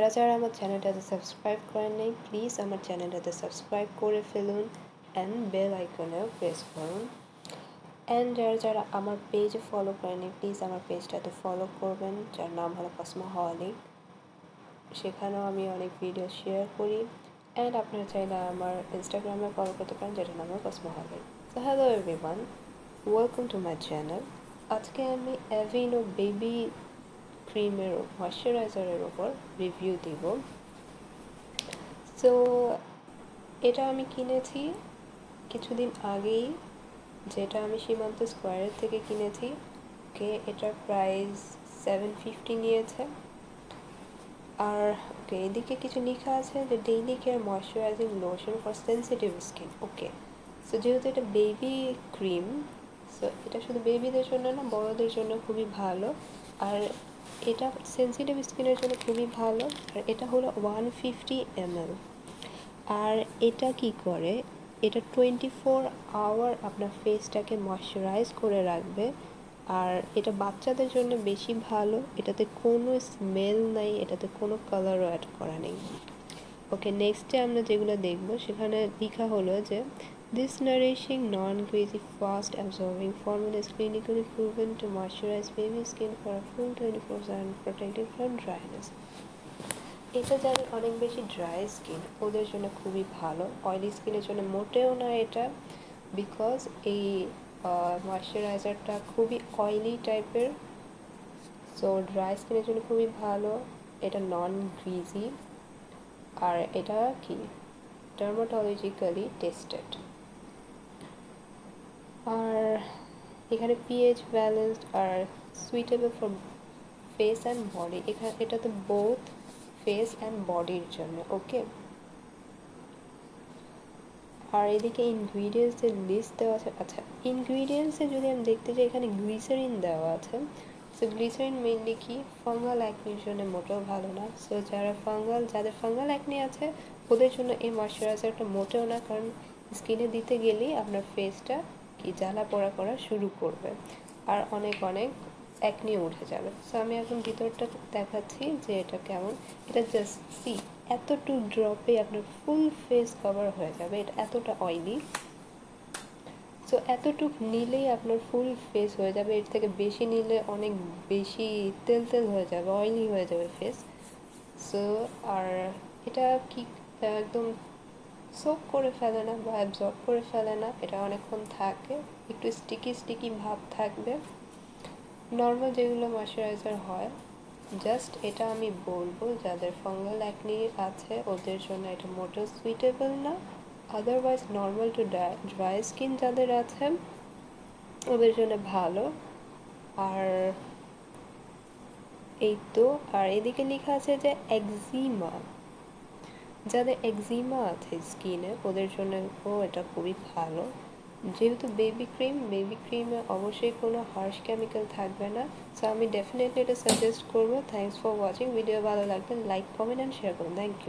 যারা আমার চ্যানেলটাতে সাবস্ক্রাইব করেন নাই প্লিজ আমার চ্যানেলটাতে সাবস্ক্রাইব করে ফেলুন অ্যান্ড বেল আইকনেও প্রেস করুন অ্যান্ড যারা আমার পেজে ফলো করেনি প্লিজ আমার পেজটাতে ফলো করবেন, যার নাম হলো কসমোহলিক। সেখানেও আমি অনেক ভিডিও শেয়ার করি অ্যান্ড আপনারা চাইলে আমার ইনস্টাগ্রামে ফলো করতে পারেন, যেটার নাম হলো cosmoholic. So hello everyone, welcome to my channel. আজকে আমি অ্যাভিনো বেবি ক্রিমের ময়শ্চারাইজারের ওপর রিভিউ দিব। সো এটা আমি কিনেছি কিছুদিন আগেই, যেটা আমি সীমান্ত স্কোয়ারের থেকে কিনেছি। ওকে, এটার প্রাইস 750 নিয়েছে। আর ওকে, এদিকে কিছু লেখা আছে যে daily care moisturising lotion for sensitive skin. Okay, so যেহেতু এটা বেবি ক্রিম, সো এটা শুধু বেবিদের জন্য না, বড়দের জন্য খুবই ভালো। আর এটা সেন্সিটিভ স্কিনের জন্য খুবই ভালো। আর এটা হলো 150 ml। আর এটা কি করে, এটা 24 আওয়ার আপনার ফেসটাকে ময়শ্চারাইজ করে রাখবে। আর এটা বাচ্চাদের জন্য বেশি ভালো, এটাতে কোনো স্মেল নাই, এটাতে কোনো কালারও অ্যাড করা নেই। ওকে, নেক্সটে আমরা যেগুলো দেখবো সেখানে লেখা হলো যে this nourishing non-greasy fast absorbing formula is clinically proven to moisturize baby skin for a full 24/7 protecting from dryness। এটা যাদের অনেক বেশি ড্রাই স্কিন ওদের জন্য খুবই ভালো, অয়েলি স্কিনের জন্য মোটেও না এটা, বিকজ এই ময়শ্চারাইজারটা খুবই অয়েলি টাইপের। সো ড্রাই স্কিনের জন্য খুবই ভালো, এটা নন গ্রিজি। আর এটা কি ডার্মাটোলজিক্যালি টেস্টেড। আর এখানে পিএইচ ব্যালেন্সড আর suitable for face and body. এটাতে বোথ ফেস অ্যান্ড বডির জন্য। ওকে, আর এদিকে ইনগ্রিডিয়েন্টসের লিস্ট দেওয়া আছে। আচ্ছা, ইনগ্রিডিয়েন্টসে যদি আমি দেখতে চাই, এখানে গ্লিসারিন দেওয়া আছে। সো গ্লিসারিন মেইনলি কি ফাঙ্গাল অ্যাকনির জন্য মোটেও ভালো না। সো যাদের ফাঙ্গাল অ্যাকনি আছে ওদের জন্য এই ময়শ্চারাইজারটা মোটেও না, কারণ স্কিনে দিতে গেলেই আপনার ফেসটা কি জ্বালা পোড়া করা শুরু করবে আর অনেক অ্যাকনি উঠে যাবে। সো আমি এখন ভিতরটা দেখাচ্ছি যে এটা কেমন। এটা জাস্ট সি, এতটুকু ড্রপে আপনার ফুল ফেস কভার হয়ে যাবে, এটা এতটা অয়েলি। সো এতটুক নিলেই আপনার ফুল ফেস হয়ে যাবে, এর থেকে বেশি নিলে অনেক বেশি তেল তেল হয়ে যাবে, অয়েলি হয়ে যাবে ফেস। সো আর এটা কি একদম সোক করে ফেলে না বা অ্যাবজর্ব করে ফেলে না, এটা অনেকক্ষণ থাকে, একটু স্টিকি ভাব থাকবে নর্মাল যেগুলো ময়শ্চারাইজার হয়। জাস্ট এটা আমি বলবো যাদের ফাঙ্গাল অ্যাকনি আছে ওদের জন্য এটা মোটেও সুইটেবল না। Otherwise normal to dry skin যাদের আছে ওদের জন্য ভালো। আর এই তো, আর এদিকে লেখা আছে যে যাদের একজিমা আছে স্কিনে ওদের জন্য এটা খুবই ভালো। যেহেতু বেবি ক্রিমে অবশ্যই কোনো হার্শ কেমিক্যাল থাকবে না। সো আমি ডেফিনেটলি এটা সাজেস্ট করবো। Thanks for watching. ভিডিও ভালো লাগলে লাইক কমেন্ট অ্যান্ড শেয়ার করুন। Thank you.